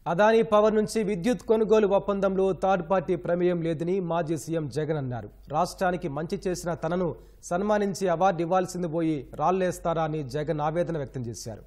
Adani power నుంచి విద్యుత్ కొనుగోలు ఒప్పందంలో థర్డ్ పార్టీ ప్రమేయం లేదని మాజీ సీఎం జగన్ అన్నారు. రాష్ట్రానికి మంచి చేసిన తనను సన్మానించి అవార్డు ఇవ్వాల్సింది పోయి రాళ్లేస్తారా అని జగన్ ఆవేదన వ్యక్తం చేశారు.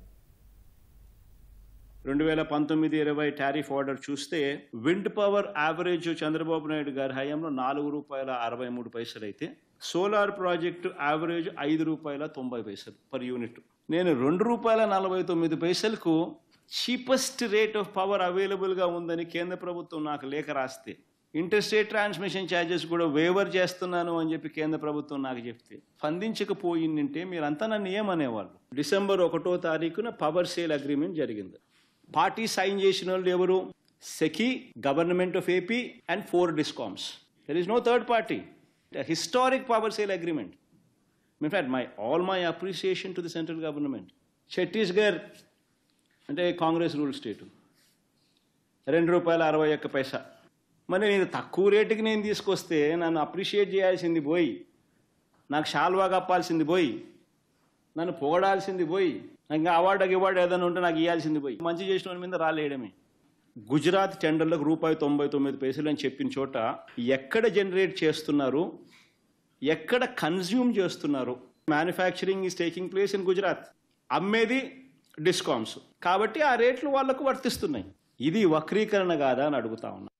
2019-20 టారిఫ్ ఆర్డర్ చూస్తే wind power average Chandrababu Naidu గారి హయాంలో ₹4.63 అయితే solar project average ₹5.90 per unit. నేను ₹2.49కు చీపెస్ట్ రేట్ ఆఫ్ పవర్ అవైలబుల్గా ఉందని కేంద్ర ప్రభుత్వం నాకు లేఖ రాస్తే ఇంటర్స్టేట్ ట్రాన్స్మిషన్ ఛార్జెస్ కూడా వేవర్ చేస్తున్నాను అని చెప్పి కేంద్ర ప్రభుత్వం నాకు చెప్తే స్పందించకపోయిందంటే మీరంతా నన్ను ఏమనేవాళ్ళు. December 1వ తారీఖున పవర్ సేల్ అగ్రిమెంట్ జరిగింది. పార్టీ సైన్ చేసిన వాళ్ళు ఎవరు? SECI, government of AP and 4 DISCOMs. There is no third party. A historic power sale agreement. In fact, all my appreciation to the central government. Chhattisgarh అంటే Congress rule స్టేటు ₹2.61. మరి నేను తక్కువ రేటుకి నేను తీసుకొస్తే నన్ను అప్రిషియేట్ చేయాల్సింది పోయి, నాకు షాల్వా కప్పాల్సింది పోయి, నన్ను పొగడాల్సింది పోయి, ఇంకా అవార్డు ఏదైనా ఉంటే నాకు ఇవ్వాల్సింది పోయి, మంచి చేసిన వాడి మీద రాలేయడమే. గుజరాత్ టెండర్లకు ₹1.99 అని చెప్పిన చోట ఎక్కడ జనరేట్ చేస్తున్నారు, ఎక్కడ కన్జ్యూమ్ చేస్తున్నారు? Manufacturing is taking place in Gujarat, అమ్మేది డిస్కామ్స్. కాబట్టి ఆ రేట్లు వాళ్లకు వర్తిస్తున్నాయి. ఇది వక్రీకరణ కాదా అని అడుగుతా ఉన్నా.